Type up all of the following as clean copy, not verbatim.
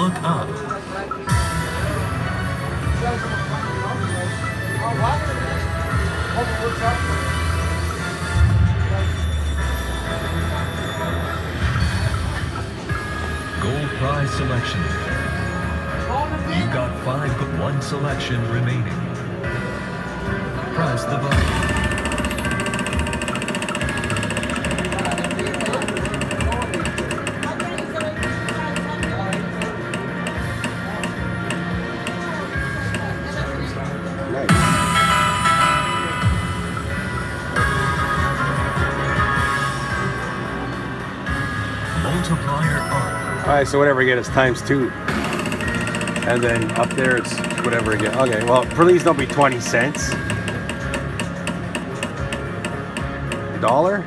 look up. Gold prize selection. You got 5, 1 selection remaining. Press the button. Multiplier up. Alright, so whatever I get is times 2. And then up there it's whatever I get. Okay, well, please don't be 20 cents. $1?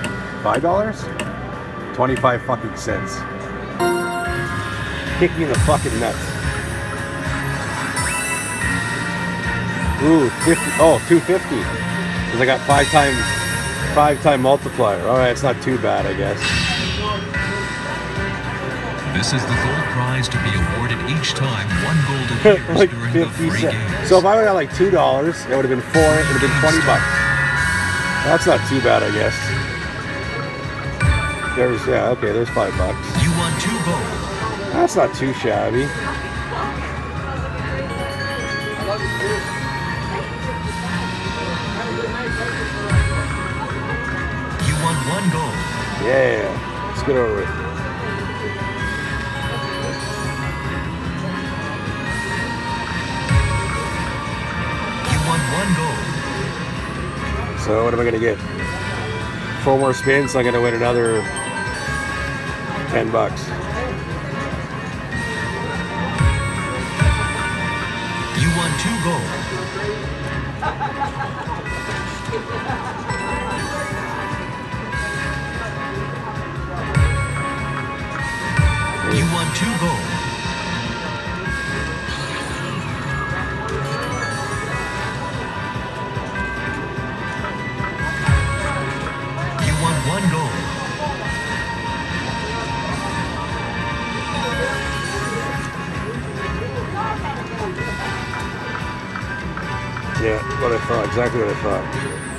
$5? 25 fucking cents. Kick me in the fucking nuts. Ooh, 50. Oh, 250. Because I got 5 time multiplier. Alright, it's not too bad, I guess. This is the gold prize to be awarded each time one gold appears like during the 50 free cents. games. So if I would have like $2, it would have been 4, it would have been 20 bucks. That's not too bad, I guess. There's, yeah, okay, there's 5 bucks. You won 2 gold. That's not too shabby. You won 1 gold. Yeah, let's get over it. So what am I going to get? 4 more spins, so I'm going to win another 10 bucks. You won 2 gold. You won 2 gold. Yeah, what I thought, exactly what I thought.